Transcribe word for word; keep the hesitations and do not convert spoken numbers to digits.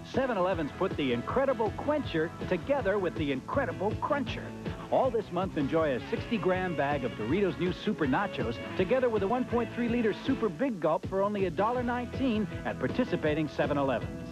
seven eleven's put the Incredible Quencher together with the Incredible Cruncher. All this month, enjoy a sixty gram bag of Doritos new Super Nachos together with a one point three liter Super Big Gulp for only a dollar nineteen at participating seven elevens.